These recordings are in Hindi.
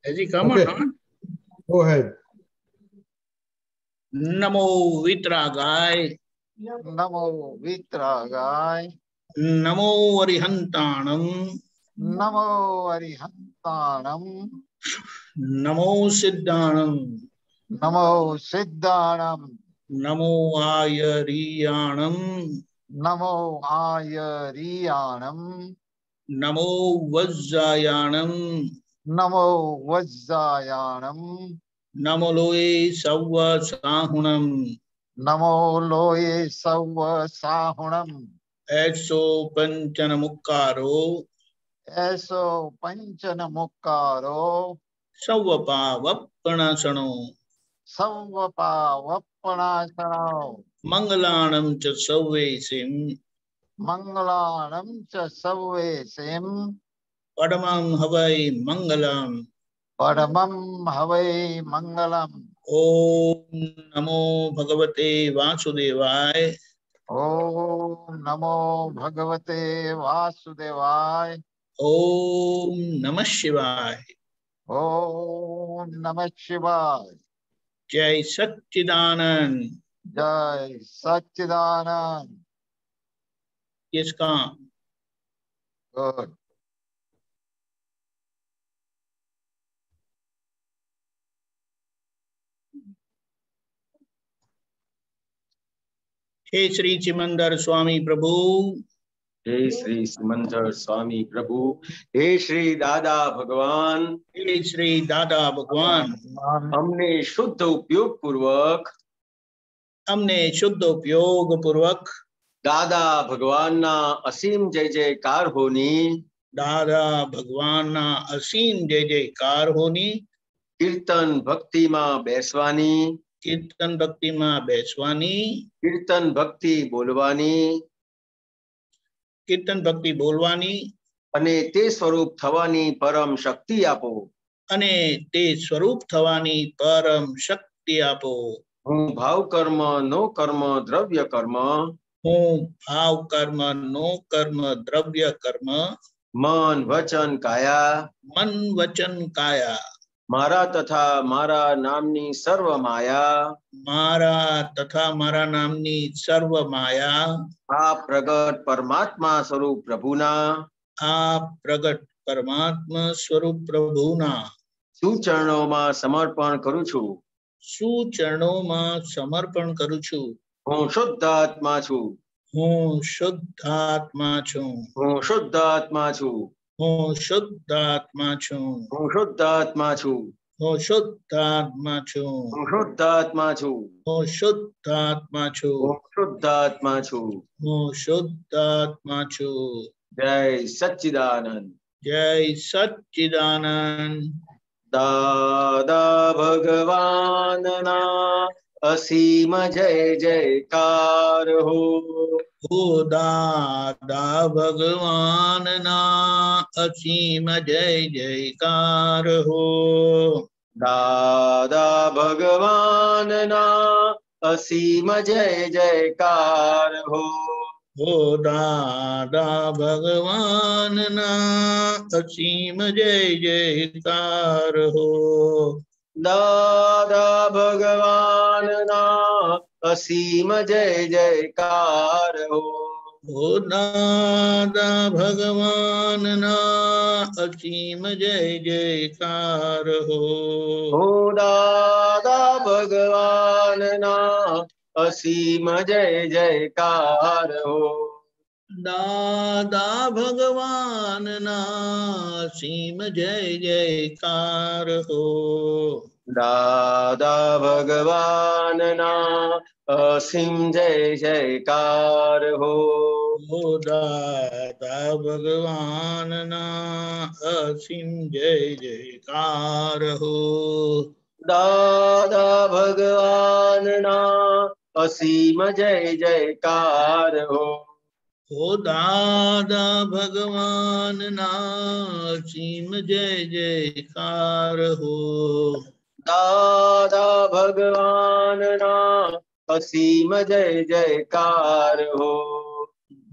Eddie, come on, huh? Go ahead. Namo Vitragai. Namo Vitragai. Namo Arihantanam. Namo Arihantanam. Namo Siddhanam. Namo Siddhanam. Namo Ayariyanam. Namo Ayariyanam. Namo Vajjayanam. Namo Vajjayanam. Namo Loe Savva Sahunam. Namo Loe Savva Sahunam. Eso Panchana Mukkaro. Eso Panchana Mukkaro. Savvapa Vappanasano. Savvapa Vappanasano. Mangalanam cha Savvesim. Mangalanam cha Savvesim. Padamam Havai Mangalam. Padamam Havai Mangalam. Om Namo Bhagavate Vasudevaya. Om Namo Bhagavate Vasudevaya. Om Namah Shivaya. Om Namah Shivaya. Jai Satchidanand. Jai Satchidanand. Yes, come. Good. Hey Sri Chimandar Swami Prabhu. हे श्री सिमंदर स्वामी प्रभु, हे श्री दादा भगवान, हे श्री दादा भगवान, हमने शुद्ध उपयोग पूर्वक दादा भगवान ना असीम जय जयकार होनी, दादा भगवान ना असीम जय जयकार होनी, कीर्तन भक्ति में बेसवानी, कीर्तन भक्ति में बेसवानी, कीर्तन भक्ति बोलवानी, कीर्तन भक्ति बोलवानी, अने ते स्वरूप थवानी परम शक्ति आपो, अने ते स्वरूप थवानी परम शक्ति आपो। हूँ भाव कर्म नो कर्म द्रव्य कर्म, हूँ भाव कर्म नो कर्म द्रव्य कर्म, मन वचन काया, मन वचन काया, मारा तथा मारा नामनी सर्व माया, मारा तथा मारा नामनी सर्व माया, आप प्रगट परमात्मा स्वरूप प्रभुना, आप प्रगट परमात्मा स्वरूप प्रभुना सुचरणों में समर्पण करू छू, सुचरणों में समर्पण करू छू। हूँ शुद्ध आत्मा छू, हूँ शुद्ध आत्मा छू, हूँ शुद्ध आत्मा छू, हूँ शुद्ध आत्मा छू, हूँ शुद्ध आत्मा छू, हूँ शुद्ध आत्मा छू, हूँ शुद्ध आत्मा छू, हूँ शुद्ध आत्मा छू, हूँ शुद्ध आत्मा छू, हूँ शुद्ध आत्मा छू। जय सच्चिदानंद। जय सच्चिदानंद। दादा भगवान ना असीम जय जयकार हो, दादा भगवान ना असीम जय जयकार हो, दादा भगवान ना असीम जय जयकार हो, दादा भगवान ना असीम जय जयकार हो, दादा भगवान ना असीम जय जयकार हो, दादा भगवान ना असीम जय जयकार हो, दादा भगवान ना असीम जय जयकार हो, दादा भगवान ना असीम जय जयकार हो, दादा भगवान ना असीम जय जयकार हो, दादा भगवान ना असीम जय जयकार हो, दादा भगवान ना असीम जय जयकार हो, दादा भगवान ना असीम जय जयकार हो, दादा भगवान ना असीम जय जयकार हो,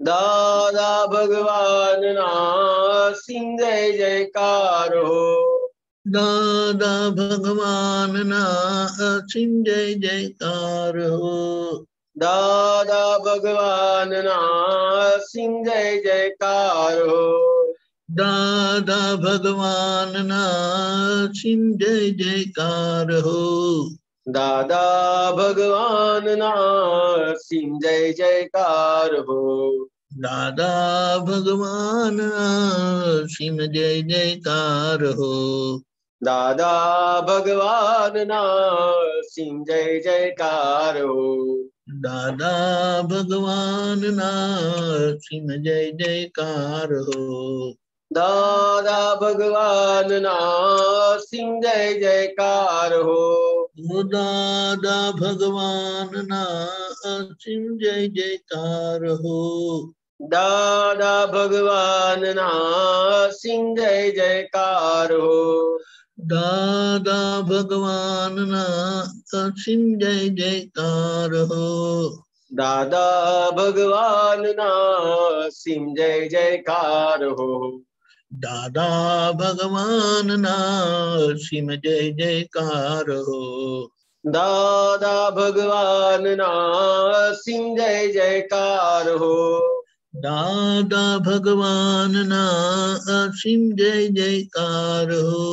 दादा भगवान ना सिंह जय जयकार हो। दादा भगवान ना असीम जय जयकार हो। दादा भगवान ना सिंह जय जयकार हो। दादा भगवान ना असीम जय जयकार हो। दादा भगवान ना सिंह जय जयकार हो। दादा भगवान असीम जय जयकार हो। दादा भगवान ना सिंह जय जयकार हो। दादा भगवान ना असीम जय जयकार हो। दादा भगवान ना सिंह जय जयकार हो। ओ दादा भगवान ना असीम जय जयकार हो। दादा भगवान ना सिंह जय जयकार हो। दादा भगवान ना असीम जय जयकार हो। दादा भगवान ना सिंह जय जयकार हो। दादा भगवान ना असीम जय जयकार हो। दादा भगवान ना सिंह जय जयकार हो। दादा भगवान ना असीम जय जयकार हो।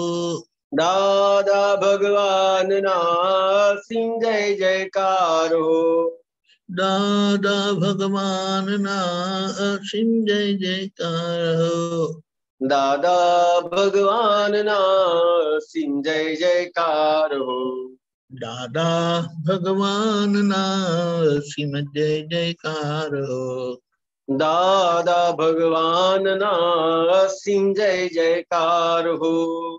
दादा भगवान ना सिंह जय जयकार हो। दादा भगवान ना असीम जय जयकार हो। दादा भगवान ना सिंह जय जयकार हो। दादा भगवान ना असीम जय जयकार हो। दादा भगवान ना सिंह जय जयकार हो।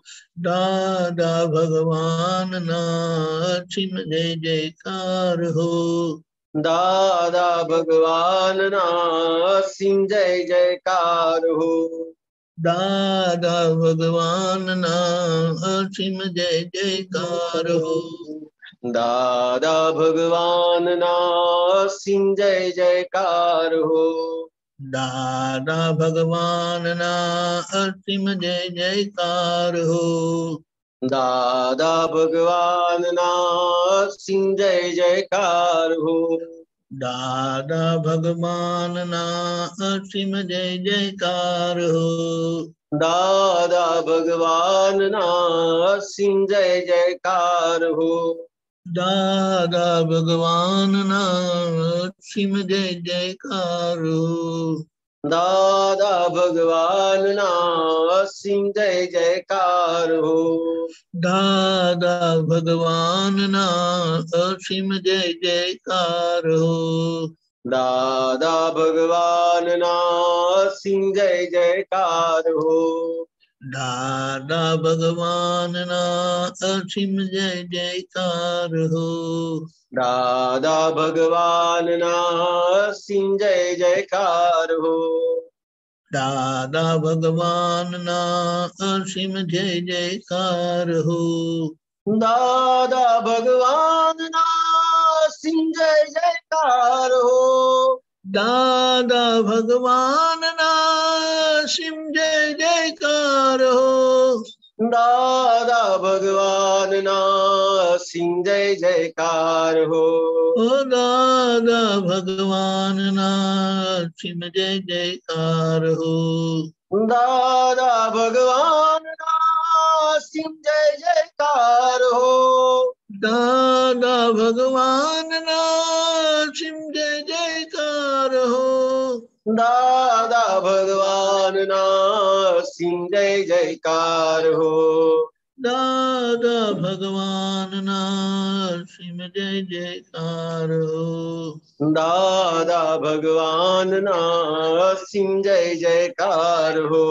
दादा भगवान ना असीम जय जयकार हो। दादा भगवान ना सिंह जय जयकार हो। दादा भगवान ना असीम जय जयकार हो। दादा भगवान ना सिंह जय जयकार हो। दादा भगवान ना असीम जय जयकार हो। दादा भगवान ना सिंह जय जयकार हो। दादा भगवान ना असीम जय जयकार हो। दादा भगवान ना सिंह जय जयकार हो। दादा भगवान ना असीम जय जयकार हो। दादा भगवान ना सिंह जय जयकार हो। दादा भगवान ना असीम जय जयकार हो। दादा भगवान ना सिंह जय जयकार हो। दादा भगवान ना असीम जय जयकार हो। दादा भगवान ना सिंह जय जयकार हो। दादा भगवान ना असीम जय जयकार हो। दादा भगवान ना सिंह जय जयकार हो। दादा भगवान ना असीम जय जयकार हो। दादा भगवान ना सिंह जय जयकार हो। ओ दादा भगवान ना असीम जय जयकार हो। दादा भगवान ना सिंह जय जयकार हो। दादा भगवान ना असीम जय जयकार हो। दादा भगवान ना सिंह जय जयकार हो। दादा भगवान ना असीम जय जयकार हो। दादा भगवान ना सिंह जय जयकार हो।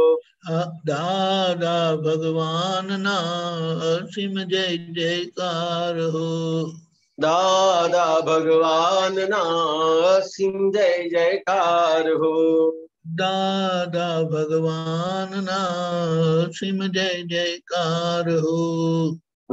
दादा भगवान ना असीम जय जयकार हो। दादा भगवान ना सिंह जय जयकार हो। दादा भगवान ना असीम जय जयकार हो।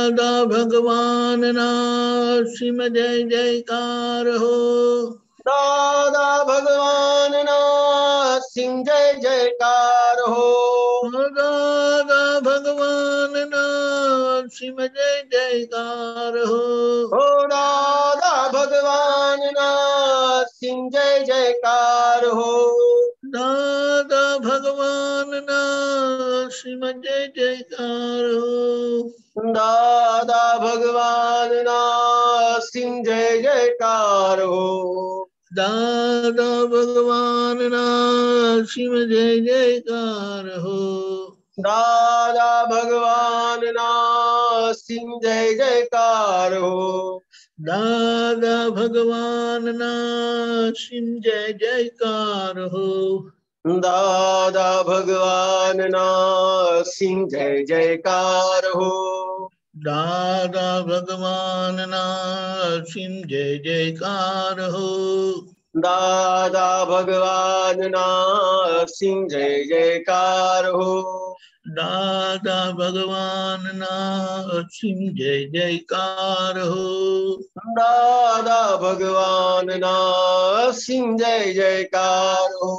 दादा भगवान ना सिम जय जयकार हो। दादा भगवान ना सिम जय जयकार हो। दादा भगवान ना सिम जय जयकार हो। ओ दादा भगवान ना सिम जय जयकार हो। दादा भगवान ना सिम जय जयकार हो। दादा भगवान ना सिम जय जयकार हो। दादा भगवान ना सिम जय जयकार हो। दादा भगवान ना सिम जय जयकार हो। दादा भगवान ना सिम जय जयकार हो। दादा भगवान ना सिम जय जयकार हो। दादा भगवान ना सिम जय जयकार हो। दादा भगवान ना सिम जय जयकार हो। दादा भगवान ना सिम जय जयकार हो। दादा भगवान ना सिम जय जयकार हो।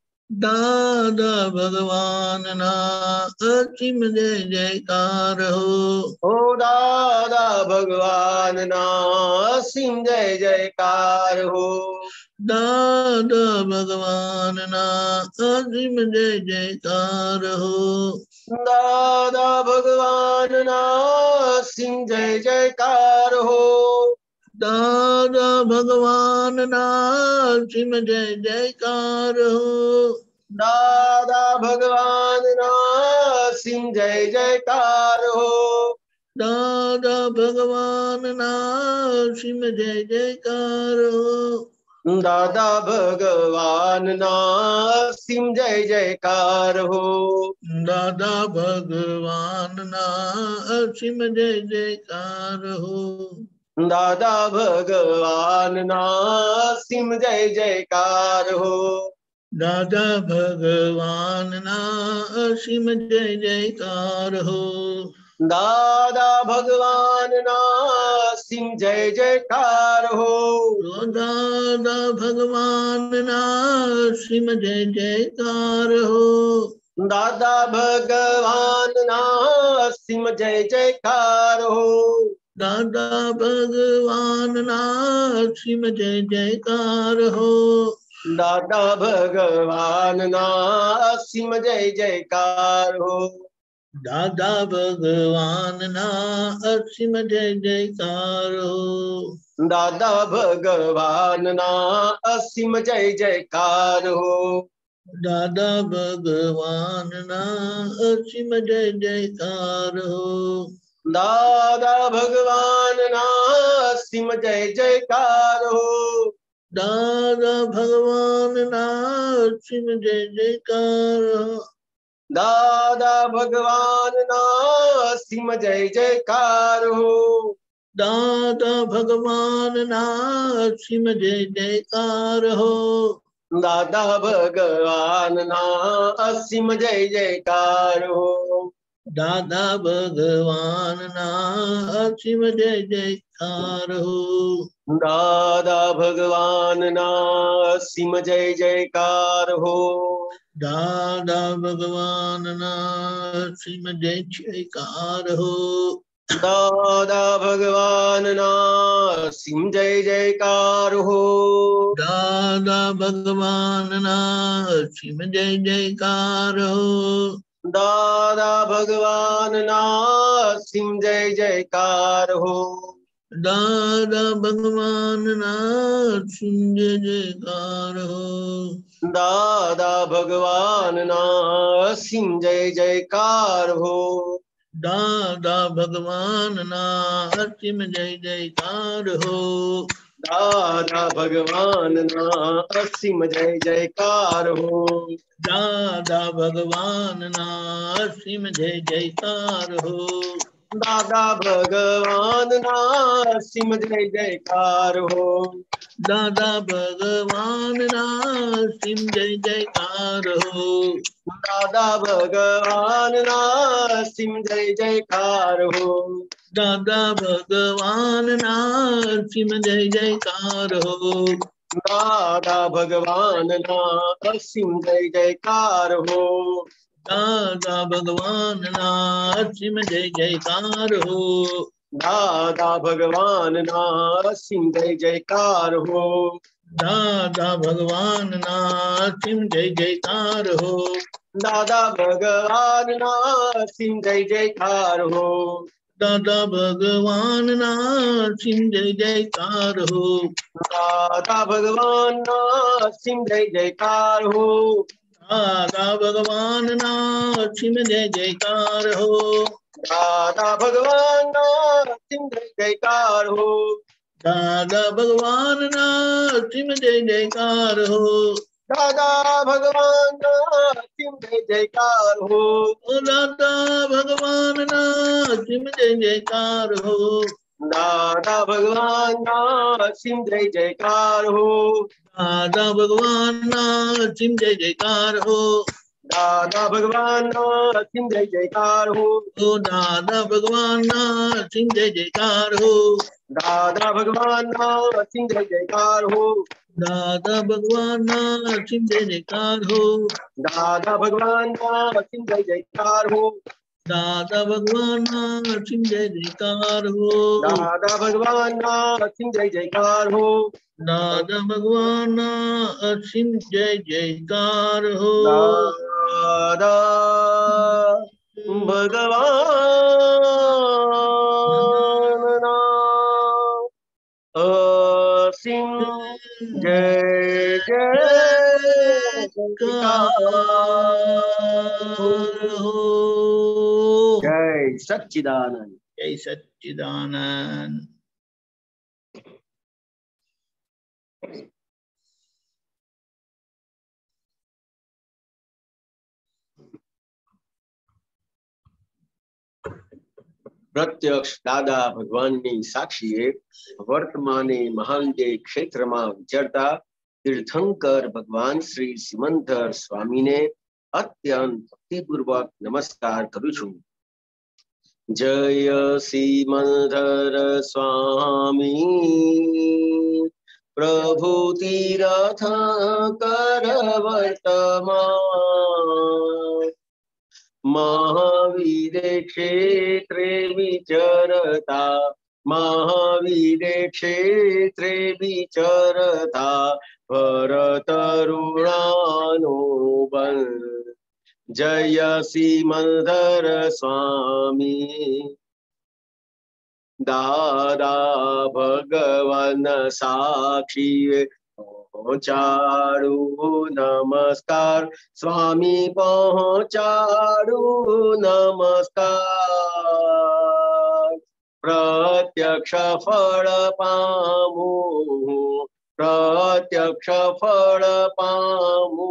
दादा भगवान ना सिम जय जयकार हो। ओ दादा भगवान ना सिम जय जयकार हो। दादा भगवान ना सिम जय जयकार हो। दादा भगवान ना सिम जय जयकार हो। दादा भगवान ना सिम जय जयकार हो। दादा भगवान ना सिम जय जयकार हो। दादा भगवान ना सिम जय जयकार हो। दादा भगवान ना सिम जय जयकार हो। दादा भगवान ना सिम जय जयकार हो। दादा भगवान ना सिम जय जयकार हो। दादा भगवान ना सिम जय जयकार हो। दादा भगवान ना सिम जय जयकार हो। दादा भगवान ना सिम जय जयकार हो। दादा भगवान ना सिम जय जयकार हो। दादा भगवान ना सिम जय जयकार हो। दादा भगवान ना सिम जय जयकार हो। दादा भगवान ना सिम जय जयकार हो। दादा भगवान ना असीम जय जयकार हो। दादा भगवान ना सिम जय जयकार हो। दादा भगवान ना असीम जय जयकार हो। दादा भगवान ना सिम जय जयकार हो। दादा भगवान ना असीम जय जयकार हो। दादा भगवान ना सिम जय जयकार हो। दादा भगवान ना असीम जय जयकार हो। दादा भगवान ना सिम जय जयकार हो। दादा भगवान ना असीम जय जयकार हो। दादा भगवान ना सिम जय जयकार हो। दादा भगवान ना सिम जय जयकार हो। दादा भगवान ना सिम जय जयकार हो। दादा भगवान ना सिम जय जयकार हो। दादा भगवान ना सिम जय जयकार हो। दादा भगवान ना सिम जय जयकार हो। दादा भगवान ना सिम जय जयकार हो। दादा भगवान ना असीम जय जयकार हो। दादा भगवान ना सिम जय जयकार हो। दादा भगवान ना सिम जय जयकार हो। दादा भगवान ना सिम जय जयकार हो। दादा भगवान ना सिम जय जयकार हो। दादा भगवान ना सिम जय जयकार हो। दादा भगवान ना असीम जय जयकार हो। दादा भगवान ना सिम जय जयकार हो। दादा भगवान ना असीम जय जयकार हो। दादा भगवान ना सिम जय जयकार हो। दादा भगवान ना असीम जय जयकार हो। दादा भगवान ना सिम जय जयकार हो। दादा भगवान ना असीम जय जयकार हो। दादा भगवान ना सिम जय जयकार हो। दादा भगवान ना असीम जय जयकार हो। दादा भगवान ना सिम जय जयकार हो। दादा भगवान ना असीम जय जयकार हो। ओ दादा भगवान ना सिम जय जयकार हो। दादा भगवान ना असीम जय जयकार हो। दादा भगवान ना सिम जय जयकार हो। दादा भगवान ना असीम जय जयकार हो। ओ दादा भगवान ना सिम जय जयकार हो। दादा भगवान ना असीम जय जयकार हो। दादा भगवान ना सिम जय जयकार हो। दादा भगवान ना असीम जय जयकार हो। दादा भगवान ना सिम जय जयकार हो। दादा भगवान ना असीम जय जयकार हो। दादा भगवान ना सिम जय जयकार हो। दादा भगवान ना असीम जय जयकार हो। जय सच्चिदानंद। जय सच्चिदानंद। પ્રત્યક્ષ દાદા ભગવાનની સાક્ષીએ વર્તમાને મહાંગે ક્ષેત્રમાં વિચરતા તીર્થંકર ભગવાન શ્રી સિમંદર સ્વામીને અત્યંત ભક્તિપૂર્વક નમસ્કાર કરું છું. જય સિમંદર સ્વામી પ્રભુ તીર્થંકર વર્તમાન महावीरे क्षेत्रे विचरता महावीरे क्षेत्रे विचरता भरतरुणानो बल जय सिमंदर स्वामी दादा भगवान साक्षी पहुंचाड़ू नमस्कार स्वामी पहुंचाड़ू नमस्कार प्रत्यक्ष फल पामू प्रत्यक्ष फल पामू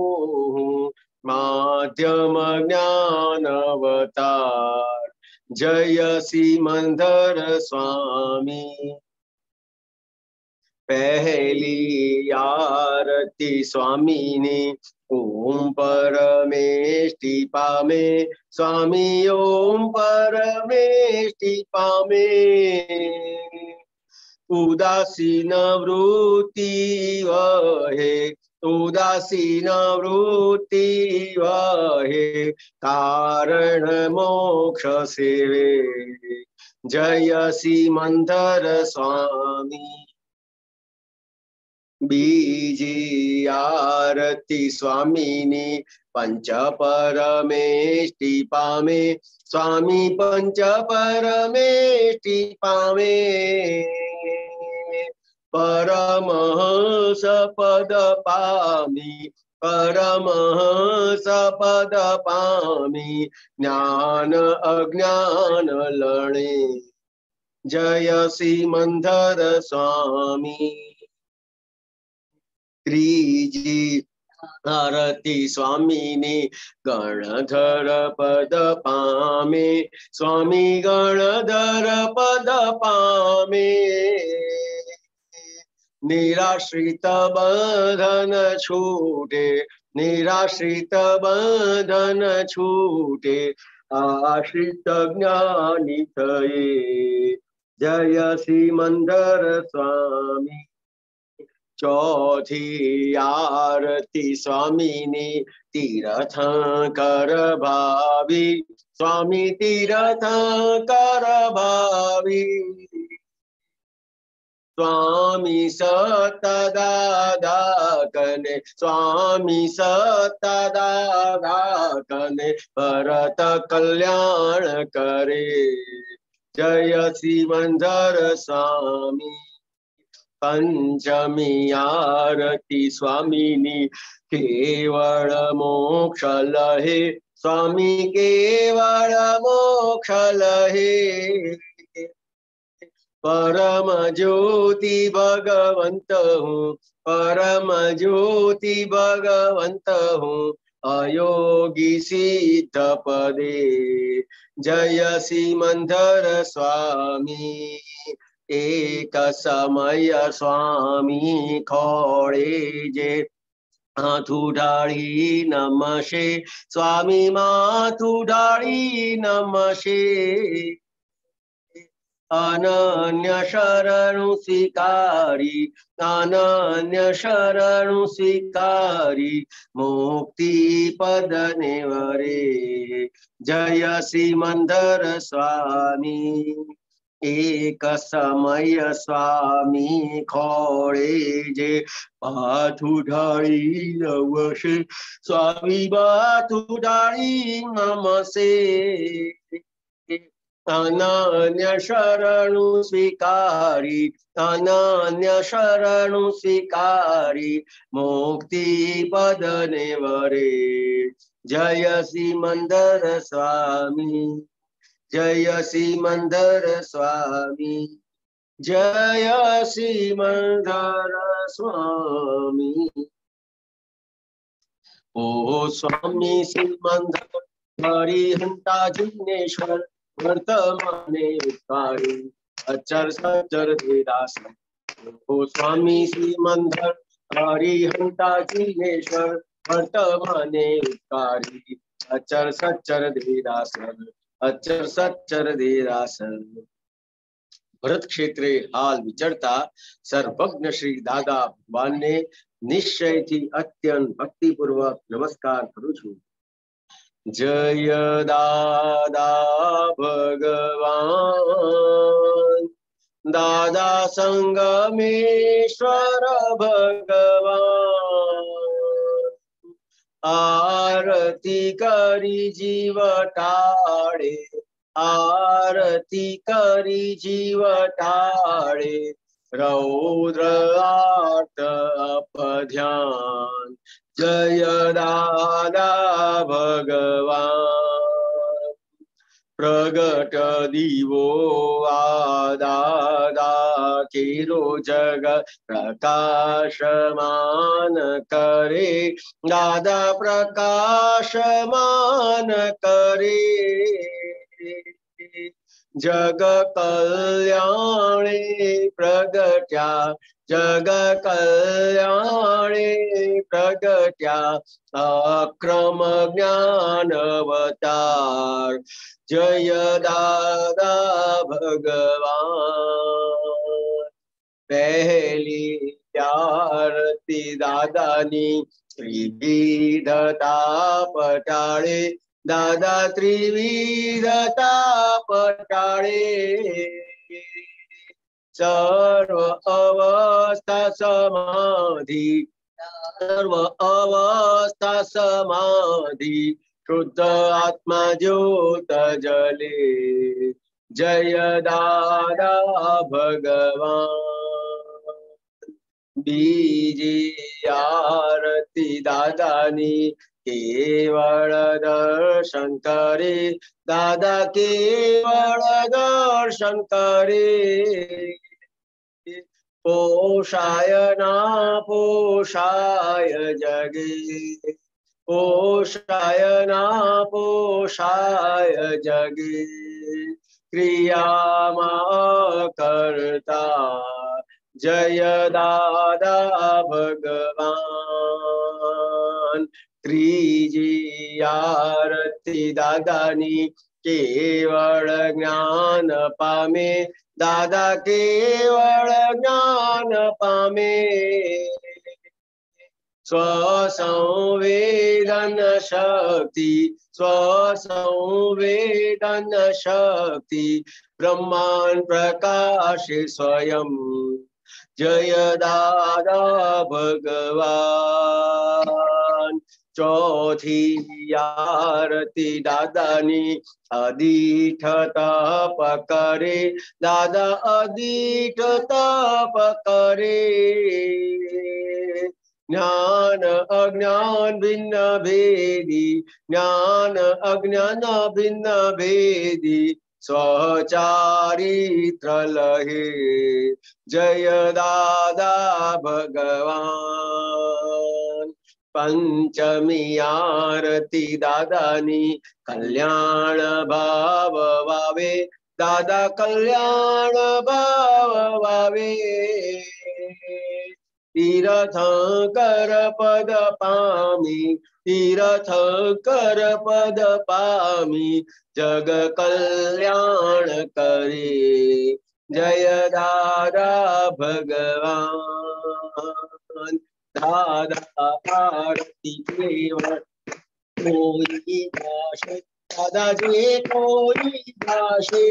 माध्यम ज्ञान अवतार जय सिमंदर स्वामी पहली आरती स्वामी ने ओम परमेष्टि पामे स्वामी ओम परमेष्टि पामे उदासीन वृत्ति वहे उदासीन वृत्ति वहे कारण मोक्ष सेवे जय सिमंदर स्वामी बीजी आरती स्वामीनी पंच परमेष्टि पामे स्वामी पंच परमेष्टि पामे परमहंस पद पामी परमहंस पद पामी ज्ञान अज्ञान लणे जय सिमंदर स्वामी त्रीजी आरती स्वामीनी गणधर पद पामे, स्वामी गणधर पद पामे। निराश्रित बंधन छूटे, निराश्रित बंधन छूटे, आश्रित ज्ञानी थये। जय सिमंदर स्वामी। चौथी आरती स्वामीनी तीर्थंकर भावी, स्वामी तीर्थंकर भावी। स्वामी सतदादा कने, स्वामी सतदादा कने, भरत कल्याण करे। जय सिमंदर स्वामी। पंचमी आरती स्वामीनी केवल मोक्ष लहे, स्वामी केवल मोक्ष लहे। परम ज्योति भगवंत हूँ, परम ज्योति भगवंत हूँ, अयोगी सिद्ध पदे। जय सिमंदर स्वामी। एक समय स्वामी खोड़े जे माथु ढाળી नमशे, स्वामी माथु ढाળી नमशे। अनन्य शरणु स्वीकारी, अनन्य शरणु स्वीकारी, मुक्ति पद नेवरे। जय सिमंदर स्वामी। एक समय स्वामी खोड़े जे माथु ढाળી नमशे, स्वामी माथु ढाળી नमशे। अनन्य शरणु स्वीकारी, अनन्य शरणु स्वीकारी, मुक्ति पद नेवरे। जय सिमंदर स्वामी, जय सिमंदर स्वामी, जय सिमंदर स्वामी। ओ स्वामी सिमंदर हरिहंता जिग्नेश्वर, वर्तमाने उत्कारी, अचर सचर वेदास। ओ स्वामी सिमंदर हरिहंता जिग्नेश्वर, वर्तमाने उत्कारी, अचर सचर वेदासन, अचर सच्चर देरासन। भरत क्षेत्रे हाल विचरता सर्वज्ञ श्री दादा भगवान ने निश्चय थी अत्यंत भक्ति पूर्वक नमस्कार करू छू। जय दादा भगवान, दादा संगमेश्वर भगवान। आरती करी जीव टाळे, आरती करी जीव टाळे, रौद्र आर्त अपध्यान। जय दादा भगवान, प्रगट दिवो दादा केरो जग प्रकाशमान करे, दादा प्रकाशमान करे। जग कल्याणे प्रगट्या, जग कल्याणे प्रगट्या, अक्रम ज्ञान अवतार। जय दादा भगवान। पहली आरती दादानी त्रिविधता पटाळे, दादा त्रिविधता पटाळे। सर्व अवस्था समाधि, सर्व अवस्था समाधि, शुद्ध आत्मा ज्योत जले। जय दादा भगवान। बीजी आरती दादानी केवल दर्शन करे, दादा केवल दर्शन करे। पोषाय नापोषाय जगे, पोषाय नापोषाय जगे, क्रियामा करता जय दादा भगवान। त्रीजी आरती दादानी केवल ज्ञान पामे, दादा केवल ज्ञान पामे। स्वसंवेदन शक्ति, स्वसंवेदन शक्ति, ब्रह्मांड प्रकाश स्वयं जय दादा भगवान। चौथी आरती दादानी अधीठ तप करे, दादा अधीठ तप करे। ज्ञान अज्ञान भिन्न भेदी, ज्ञान अज्ञान भिन्न भेदी, स्वचारित्र लहे जय दादा भगवान। पंचमी आरती दादानी कल्याण भाव वावे, दादा कल्याण भाव वावे। तीर्थंकर पद पामी, तीर्थंकर पद पामी, जग कल्याण करे जय दादा भगवान। दादा आरती केवल कोई भाषे, दादा जे कोई भाषे,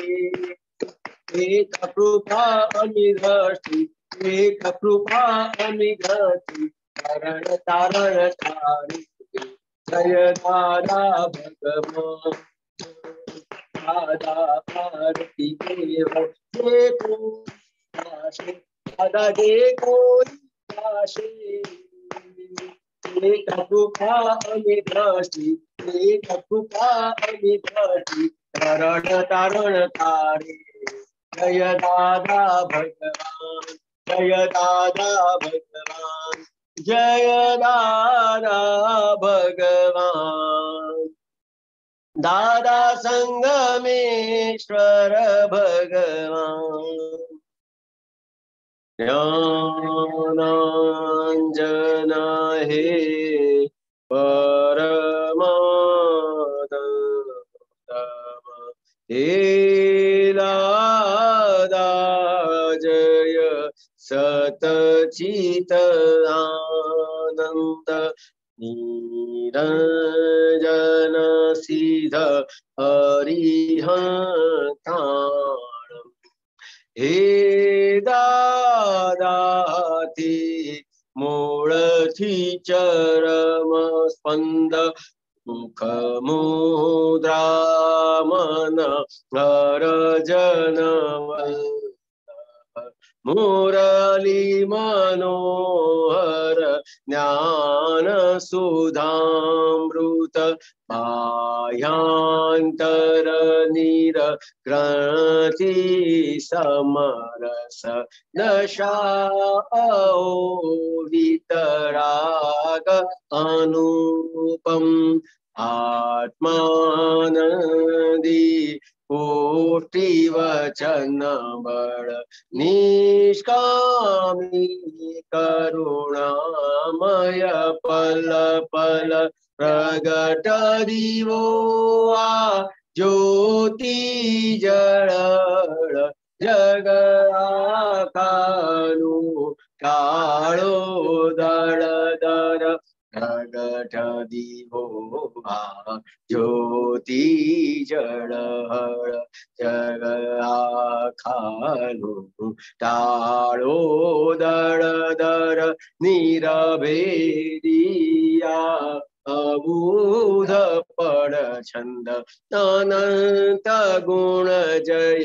एक कृपा अनिदृष्टि, एक कृपा अनिदृष्टि, करण तारण तारे जय दादा भगवान। दादा आरती केवल जे कोई भाषे, दादा जे कोई भाषे, एक कृपा अनिदृष्टि, एक कृपा अनिदृष्टि, करण तारण तारे जय दादा भगवान, जय दादा भगवान, जय दादा भगवान। दादा संगमेश्वर भगवान। ज्ञानांजन हे परमानंदम, हे दादा जय सतचित आनंद, निरंजन सिद्ध हरिहंताणम्। हे दादाति मूळथी चरम स्पंद, मुख मुद्रामन हर जनवल्लभ, मुरली मनोहर ज्ञान सुधामृत, बाह्यांतर नीर ग्रंथि समरस, दशा वितराग अनुपम, आत्मानंदी कोटि वचन बल, निष्कामी करुणामय पल पल, प्रगट दिवो आ ज्योति जड़, जग आकानु कालो दर दर, प्रगट दिवो आ ज्योति जड़, जग आकानु कालो दर दर, निरभेदिया अबूध पर छंद, अनंत गुण जय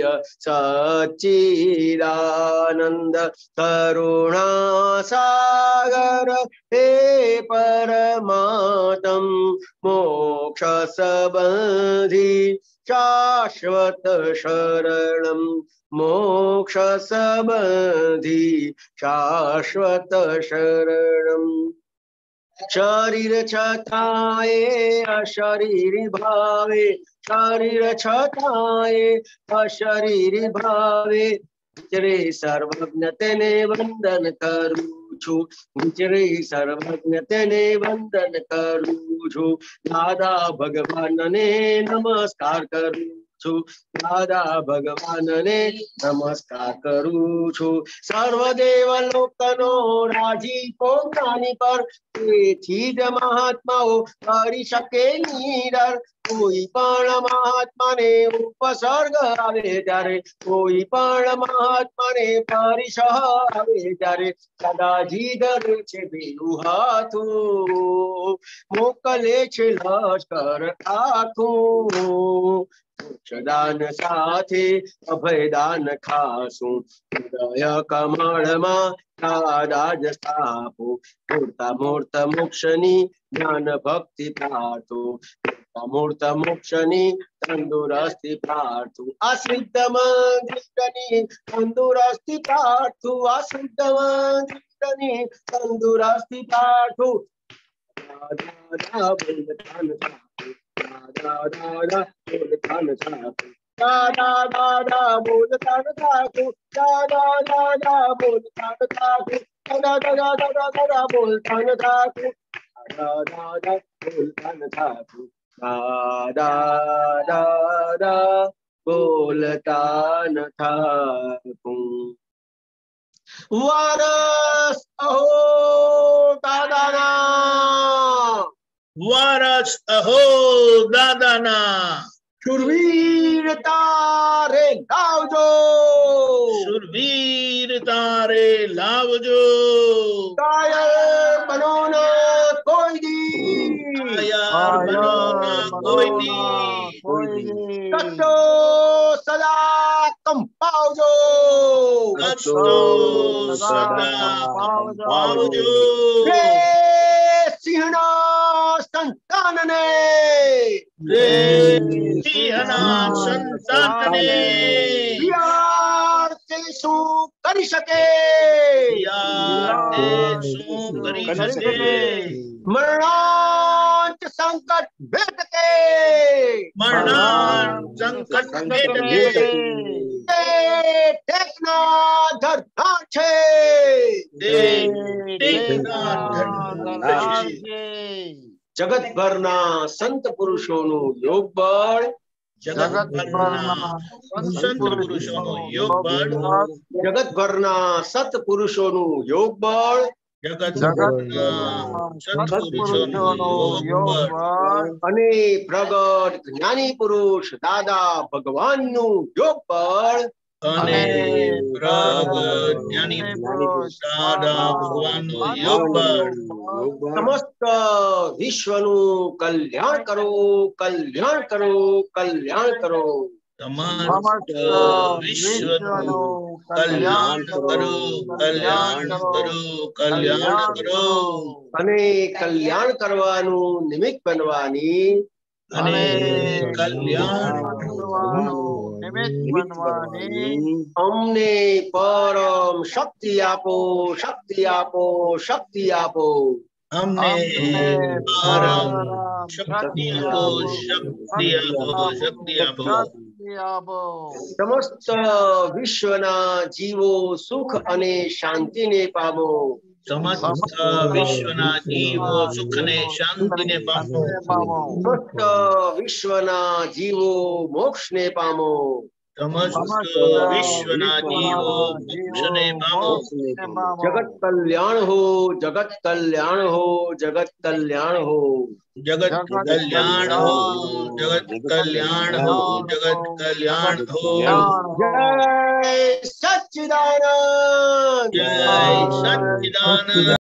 सच्चिदानंद, करुणा सागर हे परमात्म, मोक्ष संबंधी शाश्वत शरणं मोक्ष संबंधी शाश्वत शरणं शरीर छताए अशरीर भावे शरीर छताए अशरीर भावे विचरे सर्वज्ञ તેને વંદન કરું છું વિચરે સર્વજ્ઞ તેને વંદન કરું છું દાદા ભગવાનને નમસ્કાર કરું છું દાદા ભગવાનને નમસ્કાર કરું છું સર્વદેવ લોકનો રાજીપો જ્ઞાની પર તેથી જ મહાત્માઓ કરી શકે નિડર કોઈ પણ મહાત્માને ઉપસર્ગ આવે ત્યારે કોઈ પણ મહાત્માને પરિસહ આવે ત્યારે સદાજી ધરે છે બેનું હાથું મોકલે છે લશ્કર આખું મોક્ષદાન સાથે અભયદાન ખાસું હૃદય કમળમાં દાદા જ સ્થાપો મૂર્તા મૂર્ત મોક્ષની જ્ઞાન ભક્તિ પ્રાર્થો મૂર્ત મોક્ષની તંદુરસ્તી પ્રાર્થું આશ્રિત મંદિરની તંદુરસ્તી પ્રાર્થું આશ્રિત મંદિરની તંદુરસ્તી પ્રાર્થું દાદા બોલતાન દાદા બોલતાન દાદા દાદા બોલતાન દાદા બોલતાન દાદા દાદા બોલતાન દાદા બોલતાન દાદા બોલતાન થાકું વારસ અહો દાદાના વારસ અહો દાદાના શુરવીર તારે લાવજો શુરવીર તારે લાવજો કાયર બનો ના કોઈ દી કાયર બનો ના કોઈ દી કષ્ટો સદા કંપાવજો કષ્ટો સદા પાવજો રે સિંહના સંતાનને સિંહના સંતાનને યાર તે શું કરી શકે યાર તે શું કરી શકે મરણાંત સંકટ ભેટકે મરણાંત સંકટ ભેટકે ટેકના ધરનાર છે ટેકના ધરનાર છે જગતભરના સંત પુરુષોનું યોગ બળ જગતભરના સંત પુરુષોનું યોગ બળ જગતભરના સત પુરુષોનું યોગ બળ જગતભરના સત્પુરુષોનું યોગ બળ અને પ્રગટ જ્ઞાની પુરુષ દાદા ભગવાનનું યોગ બળ અને પ્રગટ જ્ઞાની પુરુષ દાદા ભગવાનનું યોગ બળ સમસ્ત વિશ્વનું કલ્યાણ કરો કલ્યાણ કરો કલ્યાણ કરો સમસ્ત વિશ્વનું કલ્યાણ કરો કલ્યાણ કરો કલ્યાણ કરો અને કલ્યાણ કરવાનું નિમિત્ત બનવાની અને કલ્યાણ અમને પરમ શક્તિ આપો શક્તિ આપો શક્તિ આપો અમને પરમ શક્તિ આપો શક્તિ આપો શક્તિ આપો સમસ્ત વિશ્વના જીવો સુખ અને શાંતિને પામો સમસ્ત વિશ્વના જીવો સુખ ને શાંતિને પામો સમસ્ત વિશ્વના જીવો મોક્ષને પામો સમસ્ત વિશ્વના જીવો મોક્ષને પામો જગત કલ્યાણ હો જગત કલ્યાણ હો જગત કલ્યાણ હો જગત કલ્યાણ હો જગત કલ્યાણ હો જગત કલ્યાણ હો જય સચ્ચિદાનંદ જય સચ્ચિદાનંદ